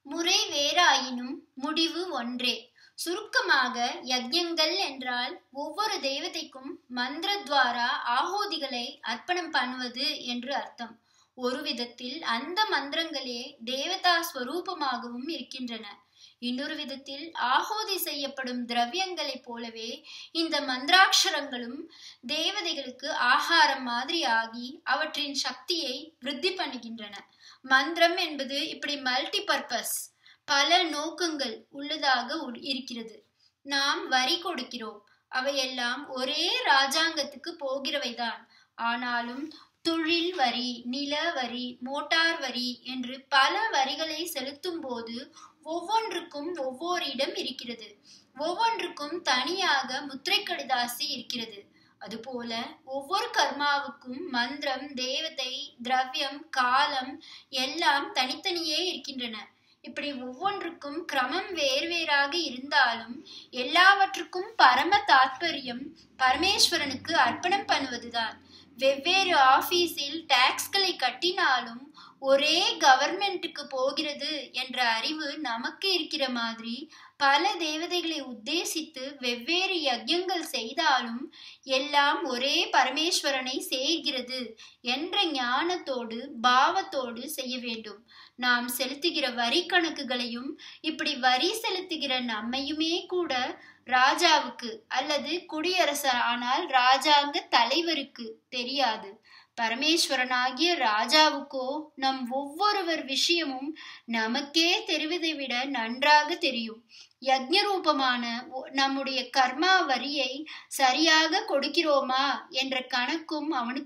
முறை வேறாயினும் முடிவு ஒன்றே. சுருக்கமாக யஜ்யங்கள் என்றால் ஒவ்வொரு தெய்வத்தைக்கும் மந்திரத்வாரா ஆஹூதிகளை அர்ப்பணம் பண்ணுவது என்று அர்த்தம். ஒரு விதத்தில் அந்த மந்திரங்களே தேவதா ஸ்வரூபமாகவும் இருக்கின்றன. இன்னொரு விதத்தில் ஆஹூதி செய்யப்படும் திரவியங்களைப் போலவே இந்த மந்திராட்சரங்களும் தேவதைகளுக்கு ஆகாரம் மாதிரி ஆகி அவற்றின் சக்தியை விருத்தி பண்ணுகின்றன. மந்திரம் என்பது இப்படி மல்டி பர்பஸ், பல நோக்கங்கள் உள்ளதாக இருக்கிறது. நாம் வரி கொடுக்கிறோம், அவையெல்லாம் ஒரே ராஜாங்கத்துக்கு போகிறவைதான். ஆனாலும் தொழில் வரி, நில வரி, மோட்டார் வரி என்று பல வரிகளை செலுத்தும் போது ஒவ்வொன்றுக்கும் ஒவ்வொரு இடம் இருக்கிறது. ஒவ்வொன்றுக்கும் தனியாக முத்திரை கடிதாசி இருக்கிறது. அதுபோல ஒவ்வொரு கர்மாவுக்கும் மந்திரம், தேவதை, திரவியம், காலம் எல்லாம் தனித்தனியே இருக்கின்றன. இப்படி ஒவ்வொன்றுக்கும் கிரமம் வேறுவேறாக இருந்தாலும் எல்லாவற்றுக்கும் பரம தாத்பரியம் பரமேஸ்வரனுக்கு அர்ப்பணம் பண்ணுவதுதான். வெவ்வேறு ஆபீஸில் டாக்ஸ்களை கட்டினாலும் ஒரே கவர்மெண்ட்டுக்கு போகிறது என்ற அறிவு நமக்கு இருக்கிற மாதிரி பல தேவதைகளை உத்தேசித்து வெவ்வேறு யஜ்யங்கள் செய்தாலும் எல்லாம் ஒரே பரமேஸ்வரனை சேர்கிறது என்ற ஞானத்தோடு பாவத்தோடு செய்ய வேண்டும். நாம் செலுத்துகிற வரி கணக்குகளையும் இப்படி வரி செலுத்துகிற நம்மையுமே கூட ராஜாவுக்கு அல்லது குடியரசர் ஆனால் ராஜாங்க தலைவருக்கு தெரியாது. பரமேஸ்வரனாகிய ராஜாவுக்கோ நம் ஒவ்வொருவர் விஷயமும் நமக்கே தெரிவதை விட நன்றாக தெரியும். யஜ்ஞ ரூபமான நம்முடைய கர்மா வரியை சரியாக கொடுக்கிறோமா என்ற கணக்கும்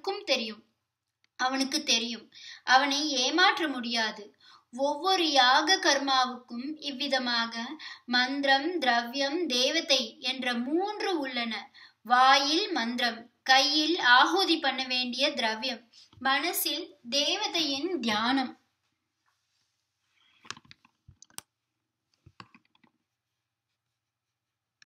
அவனுக்கு தெரியும். அவனை ஏமாற்ற முடியாது. ஒவ்வொரு யாக கர்மாவுக்கும் இவ்விதமாக மந்திரம், திரவியம், தேவதை என்ற 3 உள்ளன. வாயில் மந்திரம், கையில் ஆஹூதி பண்ண வேண்டிய திரவியம், மனசில் தேவதையின் தியானம்.